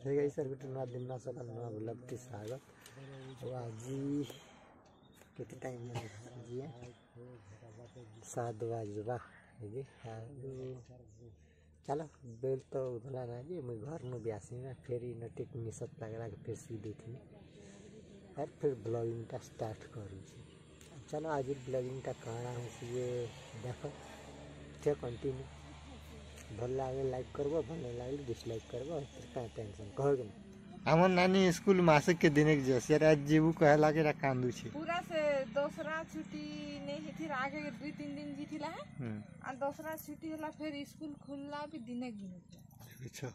hey guys sir good नवा दिन सकाल नवा ब्लॉग टी स्वागत और आज केते टाइम है जी 7 बजबा जी चलो बेल तो उधला ना जी मैं घर में ब्यासी में फिर इन टिक निसत लगला के फिर सीधी थी और फिर ब्लॉगिंग का स्टार्ट करूँ चलो आज ब्लॉगिंग का कहना है ये देखो थे कंटिन्यू भल लगे लाइक करबो भल लगे डिसलाइक करबो का टेंशन कहो के हमर नानी स्कूल मासिक के दिन के जैसे आज जीवू कहला के कांदू छी पूरा से दूसरा छुट्टी नहीं थी आगे 2-3 दिन जी थिला है और दूसरा छुट्टी होला फिर स्कूल खुलला भी दिने गिने अच्छा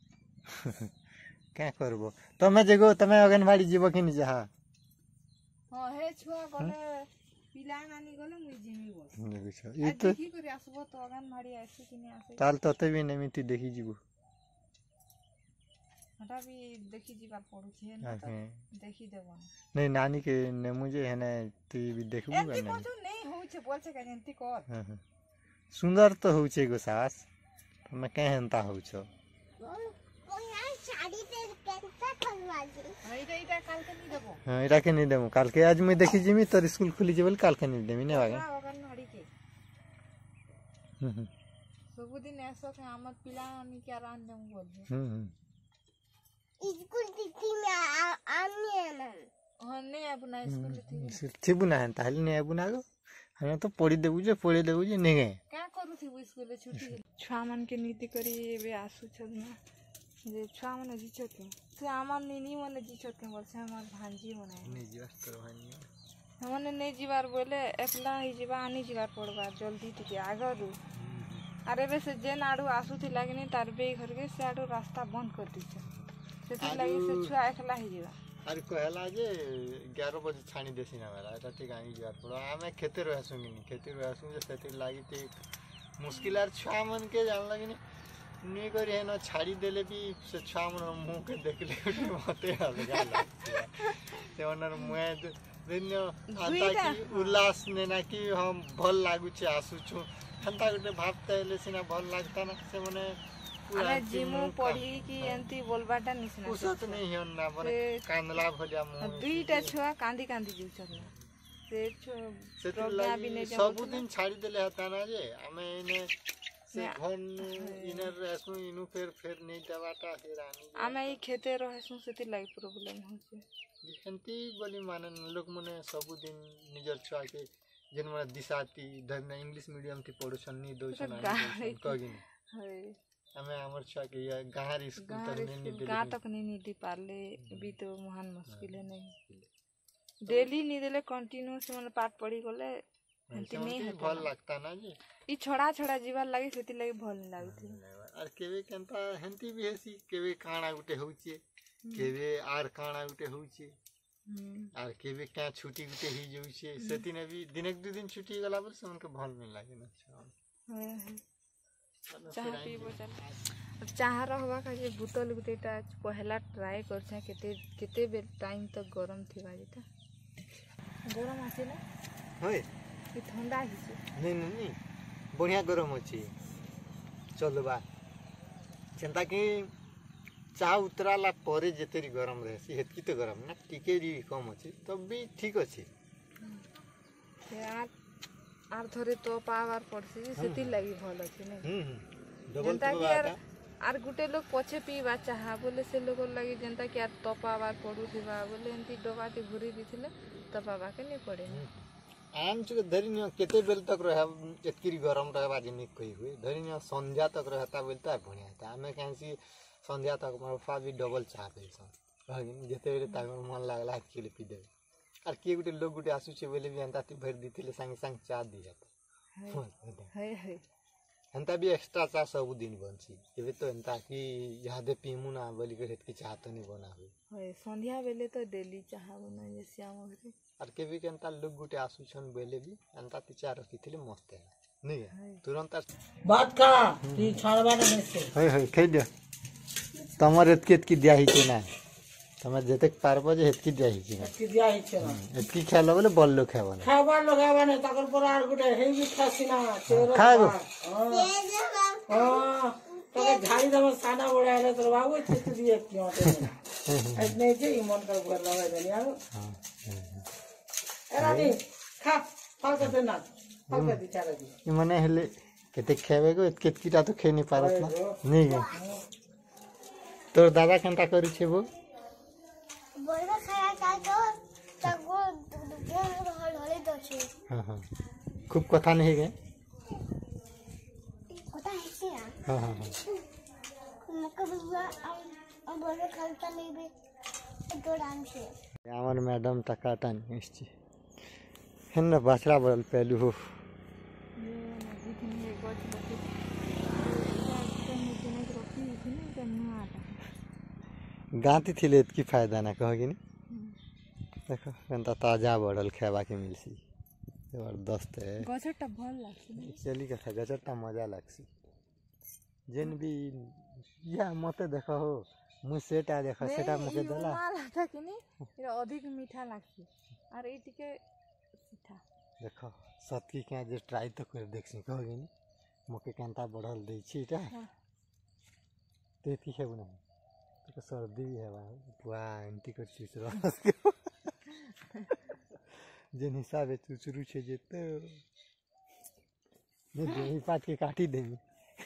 क्या करबो तमे जगो तमे अंगनवाड़ी जीवो कि नहीं जहा हां हे छुआ गले पिला नानी गले मुई जिमी बोल अच्छा ई तो देखि करी आसबो तो अंगनवाड़ी आसी कि नहीं आसी ताल तते भी नहीं मिटी देखि जीवो हटा भी देखि जीवा पड़ू छे ना तो देखि देबो नहीं नानी के ने मुझे है ना तू भी देखबू एती कुछ नहीं होउ छे बोल छे का जंती कर सुंदर तो होउ छे गो सास तमे केहनता होउ छो हां इरा के नहीं देबो काल के आज मैं देखि जिमी तोर स्कूल खुली जेबल काल के नहीं देमी ने बागे सब दिन ऐसा के आमत पिला आमी क्या रान देम बोल स्कूल थी में आनी है ना हने अपना स्कूल थी थी बुना है ताली ने बुना गो हम तो पढ़ी देबु जे नहीं गए क्या करू थी स्कूल छुट्टी छुआ मन के नीति करी बे आसु छना जे छुआ मन जी छके से आमर नीनी मन जी छके बोल से हमर भांजी बनाए नहीं जीवार कर भांजी हमने नहीं जीवार बोले एकला ही जीवा आनी जीवार पड़बा जल्दी टिके आगरु अरे वैसे जे नाडू आसु थी लागनी तार बे घर के से आडू रास्ता बंद कर दी छे सेति लागि से छुआ एकला ही जीवा अरे कहला जे 11 बजे छाणी देसी ना वाला एटा ठीक आनी जीवार पड़ो आमे खेते रहसुनी खेती रहसु जे सेति लागि ते मुश्किल आर छुआ मन के जान लागनी नहीं करी है ना छाड़ी देले भी से छुआ मन मुंह के देखले मते अलगा लागते से ओनर मुंह दिन आता की उल्लास ने ना कि हम भल लागु छे आसु छु हंता गुटे भाबते ले सिना भल लागता ना से मने अरे जिमु पढ़ी की एंती बोलबाटा निसना उसत नहीं है ना मने कांदला भलिया मुंह दुईटा छुआ कांदी जीव छला से प्रज्ञा भी ने सब दिन छाड़ी देले हता ना जे हमें इने से घन इनर रहसु इनु फिर नहीं दबाता फिर आनी हमें ई खेते रहसु सेति लागि प्रॉब्लम हो छे एंती बोली माने लोग मने सब दिन निजर छुआ के जन मने दिसाती धरना इंग्लिश मीडियम थी पढ़ुछन नहीं दोछन कगिन है हमें हमर छुआ के गाहर स्कूल तक नहीं दे गा तक नहीं दी पारले भी तो महान मुश्किल है नहीं डेली नहीं देले कंटिन्यू से मन पाठ पढ़ी गले एंती नहीं भल लगता ना जी ई छोड़ा जीवा लागि सेति लागि भल लागथि और केवे केनता हेंती भी हेसी केवे काणा गुटे होउचे केवे आर काणा गुटे होउचे और केवे क्या छुट्टी गुटे ही जोउचे सेति ने भी दिन एक दो दिन छुट्टी गला पर से उनके भल नहीं लागे ना चाह पीबो चल चाह रहबा का जे बोतल गुटेटा पहला ट्राई करछे केते बेल टाइम तक गरम थिबा जेता गरम आसे ना होय ई ठंडा हिसे नहीं बढ़िया गरम अछि चलबा चिंता कि चाह उतराला परे जेतेरी गरम रहसी हेतकी तो गरम ना टिके री कम अछि तब भी ठीक अछि यार आर थोड़े तो पावर पड़सी सेति लागि भल अछि नै डबल तो आर गुटे लोग पछे पीबा चाहा बोले से लोग लागि जनता कि आर तो पावर पड़ू थिबा बोले एंती डबाटी भरी दिथिले तो पावा के नहीं पड़े आम चुके धरिनियो केते बेल तक रह एतकी गरम रहबा जिनी कहि हुए धरिनियो संध्या तक रहता बोलता बढ़िया था हमें कैसी संध्या तक मफा भी डबल चाह पेसन कहगिन जेते बेले तागर मन लागला के लिए पी देबे आर के गुटे लोग गुटे आसु छे बोले भी अंता ती भर दिथिले संग संग चाह दी जाता है अंता भी एक्स्ट्रा चाह सब दिन बनसी एबे तो अंता कि यादे पीमु ना बोली के हेतकी चाह तो नहीं बनाबे है संध्या बेले तो डेली चाह बना जे श्याम घरे और के भी केनता लोग गुटे आसु छन बेले भी अंता ती चाह रखिथिले मस्त है नहीं है तुरंत बात का ती छाड़बा ने से है खे दे तमर एतकी दिया ही के ना तमर जते पारबो जे हेतकी दिया ही के ना की दिया ही छे एतकी खेलो बोले बल्लो खेबो ना खाबा लगाबा ने तकर पर आर गुटे हे भी खासी ना खागो हां तो झाड़ी दम साना बड़ा है तो बाबू चित दिए क्यों नहीं जे मन का घर लगा देनी यार एरा दी खा फल के देना फल के दिखा दी मने हेले केते खेबे को केतकीटा तो खे नहीं पारत ना नहीं गे तोर दादा केनता करी छे वो बोलबे खाया का तो तगो बोल हले दो छे हां खूब कथा नहीं गे कथा है से हां मका बुआ अब बोलबे खालता लेबे तो डांस छे আমার ম্যাডাম টাকাটা নিয়ে এসেছি হেন বাছরা বল পেলু হো गाँती थी की फायदा ना कहोगी नी देखो केनता ताजा बढ़ल खेबा के मिलसी जबरदस्त है गछटा भल लागसी चली कथा गजरटा मजा लागसी जेन भी या मते देखो हो मु सेटा देखो सेटा मके देला मालाटा किनी एरा अधिक मीठा लागसी और ए टिके सीठा देखो सतकी के जे ट्राई तो कर देखसी कहोगी नी मके केनता बढ़ल दै छी एटा तेती है बना तो सर्दी भी है वाह एंटी कर चीज जेन हिसाब है चुचरू छे जे तो ने देही पात के काटी देमी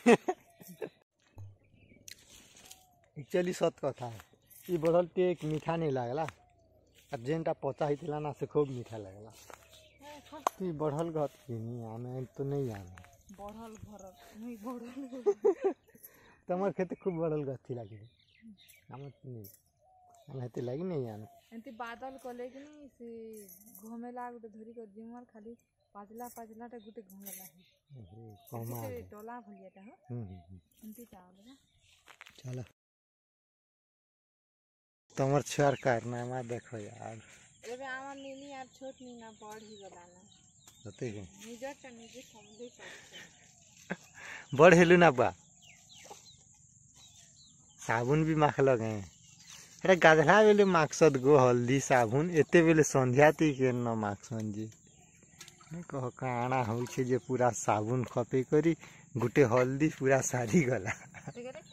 एक्चुअली सत कथा है ई बढ़ल टेक मीठा नहीं लागला अब जेनटा पचा हितला ना से खूब मीठा लागला ई बढ़ल गत किनी आमे तो नहीं आमे बढ़ल भरल नहीं बढ़ल तमर खेते खूब बढ़ल गत थी लागी हमत नहीं हम हेते लागी नहीं आने एंती बादल कले कि नहीं से घुमेला गुटे धरी कर जिमर खाली पाजला टा गुटे घुमेला है कमा से टोला भलियाटा हो एंती चावल चलो तमर छर कारनामा देखो यार एबे आमा नीनी यार छोट नीना पढ़ ही गलाना होते के निजटा निजे समझे कर बड़ हेलु ना बा साबुन भी माख लगे अरे गाधला बेले माक्सद गो हल्दी साबुन एते बेले संध्या ती के न माखसन जी कह काना होई छे जे पूरा साबुन खपे करी गुटे हल्दी पूरा सारी गला